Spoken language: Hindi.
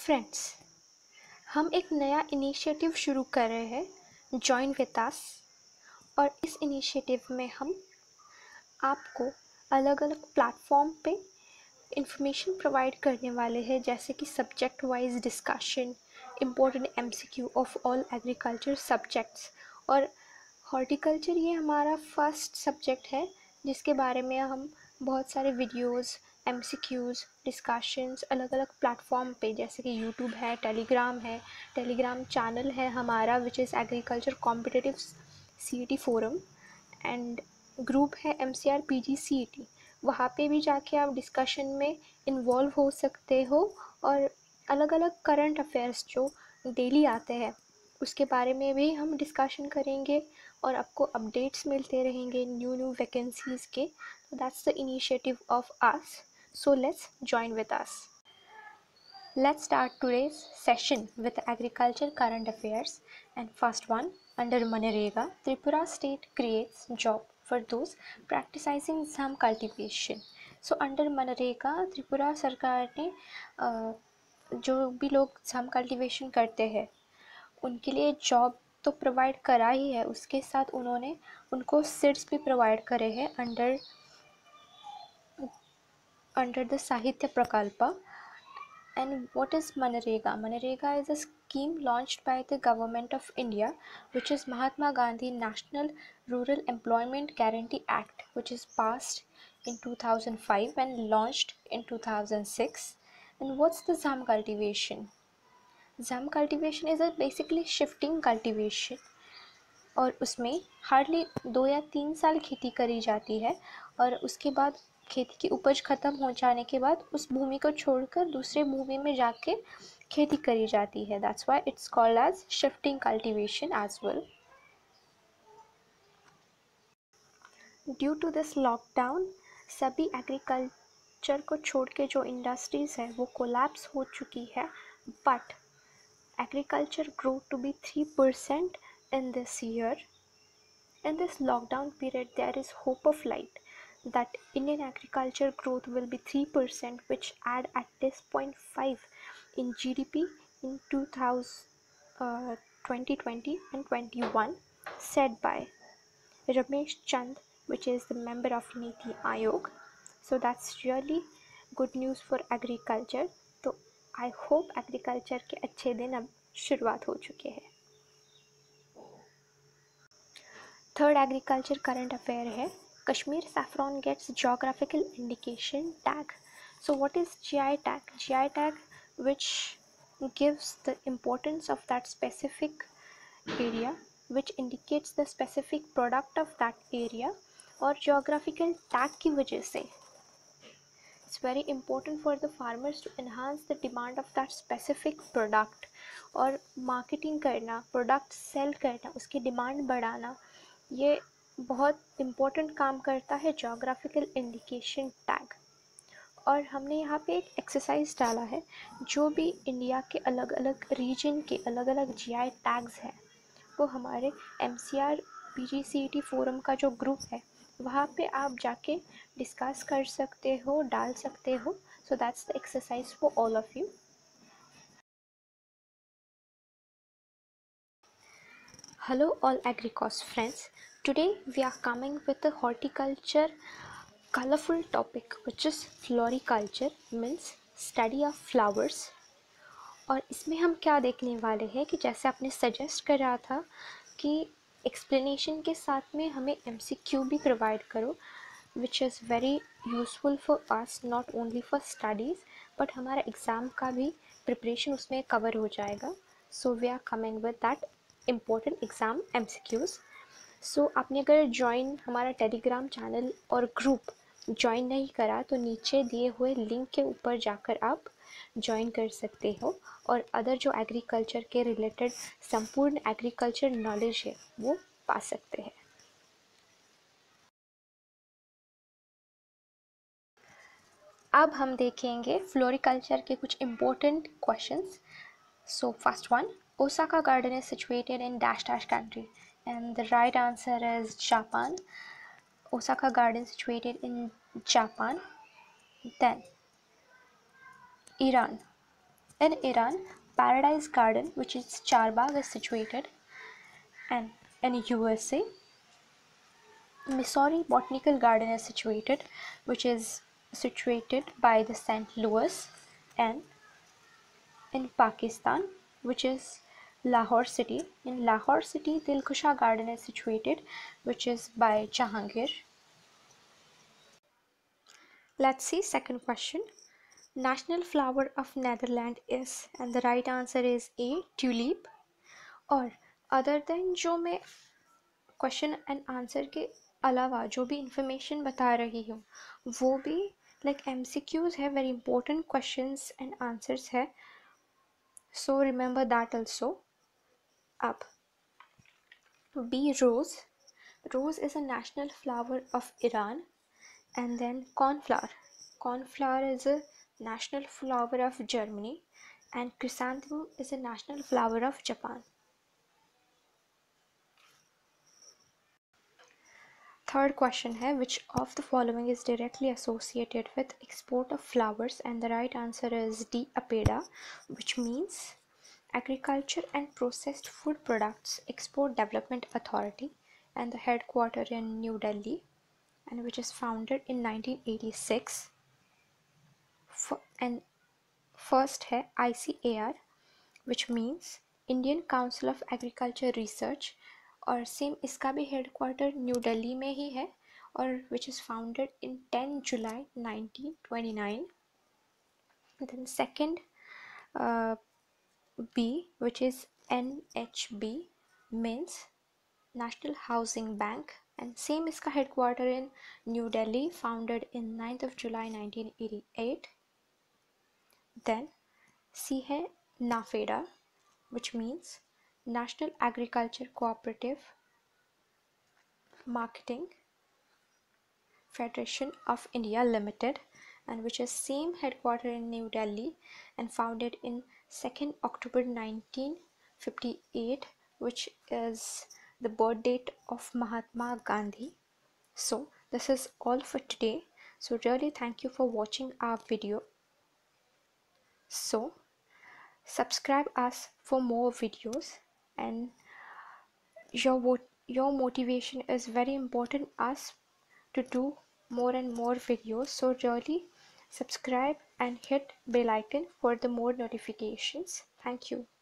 फ्रेंड्स, हम एक नया इनिशिएटिव शुरू कर रहे हैं जॉइन विद अस। और इस इनिशिएटिव में हम आपको अलग अलग प्लेटफॉर्म पे इंफॉर्मेशन प्रोवाइड करने वाले हैं, जैसे कि subject wise discussion, important MCQ of all agriculture subjects. और हॉर्टिकल्चर ये हमारा फर्स्ट सब्जेक्ट है जिसके बारे में हम बहुत सारे वीडियोस, एमसीक्यूज़, डिस्कशंस अलग अलग प्लेटफॉर्म पे, जैसे कि यूट्यूब है, टेलीग्राम चैनल है हमारा which is agriculture competitive CET forum, and group है एमसीआर पीजीसीईटी। वहाँ पे भी जाके आप डिस्कशन में इन्वॉल्व हो सकते हो और अलग अलग करंट अफेयर्स जो डेली आते हैं उसके बारे में भी हम डिस्कशन करेंगे और आपको अपडेट्स मिलते रहेंगे न्यू वैकेंसीज़ के। तो that's the initiative of us, so let's join with us. Let's start today's session with agriculture current affairs. And first one, under Manrega, Tripura state creates job for those practicing some cultivation. So under Manrega, Tripura सरकार ने जो भी लोग some cultivation करते हैं उनके लिए जॉब तो प्रोवाइड करा ही है, उसके साथ उन्होंने उनको सीड्स भी प्रोवाइड करे हैं अंडर द साहित्य प्रकल्प. And what is Manrega? Manrega is a scheme launched by the Government of India, which is Mahatma Gandhi National Rural Employment Guarantee Act, which is passed in 2005 and launched in 2006. And what's the ZAM cultivation? ZAM cultivation is a basically shifting cultivation, और उसमें हार्डली 2 या 3 साल खेती करी जाती है और उसके बाद खेती की उपज ख़त्म हो जाने के बाद उस भूमि को छोड़कर दूसरे भूमि में जाके खेती करी जाती है. That's why it's called as shifting cultivation as well. Due to this lockdown सभी एग्रीकल्चर को छोड़ के जो इंडस्ट्रीज़ है वो कोलैप्स हो चुकी है, but agriculture grew to be 3% in this year. In this lockdown period, there is hope of light that Indian agriculture growth will be 3%, which add at this point 5 in GDP in 2020 and 21, said by Ramesh Chand, which is the member of Niti Aayog. So that's really good news for agriculture. तो I hope agriculture के अच्छे दिन अब शुरुआत हो चुके हैं. थर्ड एग्रीकल्चर करंट अफेयर है Kashmir saffron gets geographical indication tag. So what is GI tag? GI tag which gives the importance of that specific area, which indicates the specific product of that area. और geographical tag की वजह से it's very important for the farmers to enhance the demand of that specific product. और marketing करना, product sell करना, उसकी demand बढ़ाना, ये बहुत इम्पोर्टेंट काम करता है जोग्राफिकल इंडिकेशन टैग. और हमने यहाँ पे एक एक्सरसाइज डाला है, जो भी इंडिया के अलग अलग रीजन के अलग अलग जीआई टैग्स हैं वो हमारे एमसीआर पीजीसीईटी फोरम का जो ग्रुप है वहाँ पे आप जाके डिस्कस कर सकते हो, डाल सकते हो. So that's the exercise for all of you. Hello all AgriCos friends. Today we are coming with a horticulture colorful topic which is floriculture, means study of flowers. और इसमें हम क्या देखने वाले हैं कि जैसे आपने सजेस्ट करा था कि एक्सप्लेनेशन के साथ में हमें एमसीक्यू भी प्रोवाइड करो, which is very useful for us not only for studies but हमारा एग्ज़ाम का भी प्रिपरेशन उसमें कवर हो जाएगा. So we are coming with that important exam MCQs. सो आपने अगर ज्वाइन हमारा टेलीग्राम चैनल और ग्रुप ज्वाइन नहीं करा तो नीचे दिए हुए लिंक के ऊपर जाकर आप ज्वाइन कर सकते हो और अदर जो एग्रीकल्चर के रिलेटेड संपूर्ण एग्रीकल्चर नॉलेज है वो पा सकते हैं. अब हम देखेंगे फ्लोरिकल्चर के कुछ important questions. So first one, Osaka Garden is situated in dash dash country, and the right answer is Japan. Osaka Garden situated in Japan. Then Iran. In Iran, Paradise Garden, which is Charbagh, is situated, and in USA, Missouri Botanical Garden is situated, which is situated by the St. Louis, and in Pakistan, which is Lahore city. In Lahore city, Dilkusha Garden is situated, which is by Jahangir. Let's see second question. National flower of Netherlands is, and the right answer is A, tulip. और अदर देन जो मैं क्वेश्चन एंड आंसर के अलावा जो भी इंफॉर्मेशन बता रही हूँ वो भी लाइक एमसीक्यूज है, very important questions and answers है, सो रिमेंबर दैट आल्सो. अब B, rose. Rose is a national flower of Iran. And then cornflower. Cornflower is a national flower of Germany. And chrysanthemum is a national flower of Japan. Third question है, which of the following is directly associated with export of flowers? And the right answer is D, APEDA, which means Agriculture and Processed Food Products Export Development Authority, and the headquarters in New Delhi, and which is founded in 1986. And first है ICAR, which means Indian Council of Agriculture Research, और सेम इसका भी हेडक्वार्टर न्यू दिल्ली में ही है, और which is founded in 10 July 1929. Then second B, which is NHB, means National Housing Bank, and same इसका headquarter in New Delhi, founded in 9th of July 1988. Then C है NAFEDA, which means National Agriculture Cooperative Marketing Federation of India Limited, and which is same headquartered in New Delhi and founded in 2nd October 1958, which is the birth date of Mahatma Gandhi. So this is all for today. So really thank you for watching our video. So subscribe us for more videos, and your motivation is very important us to do more and more videos. So really subscribe and hit bell icon for the more notifications. Thank you.